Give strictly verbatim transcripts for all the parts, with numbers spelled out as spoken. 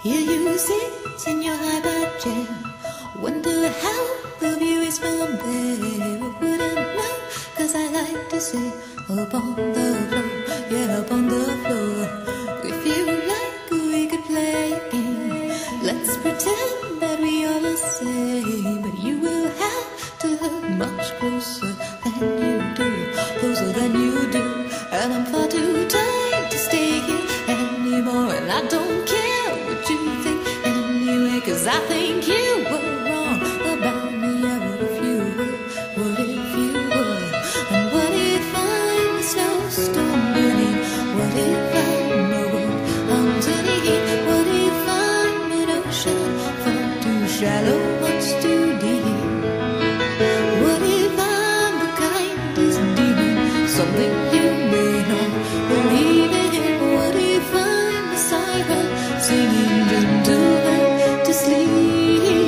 Here you sit in your high-back chair, wonder how the view is from there. I wouldn't know, cause I like to sit up on the floor, yeah, up on the floor. If you like, we could play a game. Let's pretend that we are the same, but you will have to look much closer than you do, closer than you do. And I'm far too tired to stay here anymore, and I don't care what you think anyway, cause I think you were wrong about me. Yeah, what if you were, what if you were? And what if I'm a snowstorm burning? What if I'm a wood unturning? What if I'm an ocean far too shallow, much too deep? What if I'm the kindest demon, something you may not believe in? What if I'm a siren singing just to her to sleep?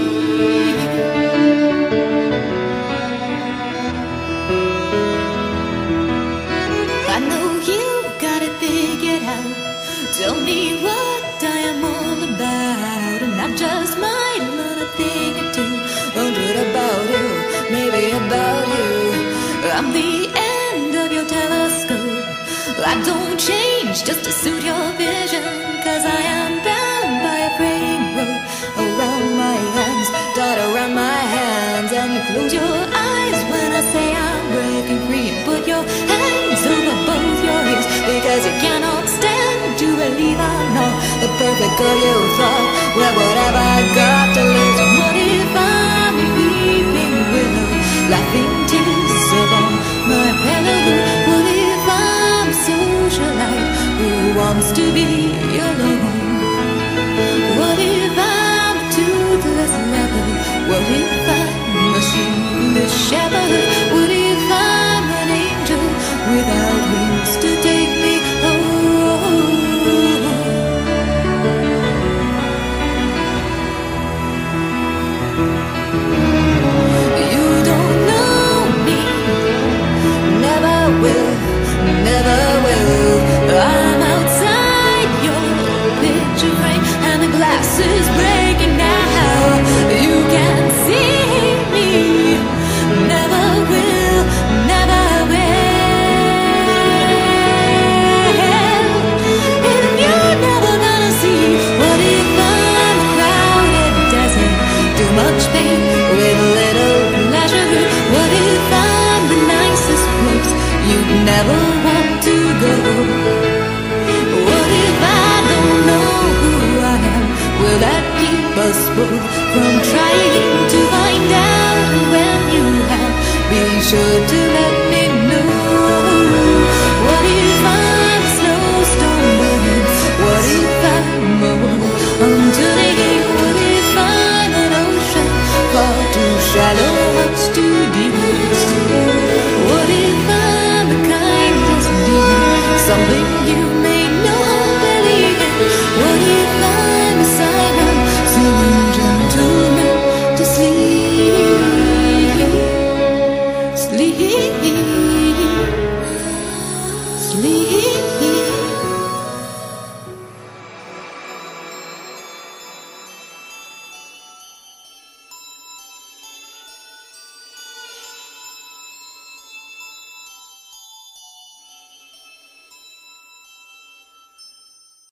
I know you got it figured out. Tell me what I am all about, and I just might learn a thing or two, wondered about you, maybe about you. I'm the end of your telescope. I don't change just to suit your vision, cause I am bound by a praying rope around my hands, tied around my hands. And you close your eyes when I say I'm breaking free, and put your hands over both your ears, because you cannot stand to believe I'm not the perfect girl you thought. Well, what have I got to lose? And what if I'm a weeping willow, laughing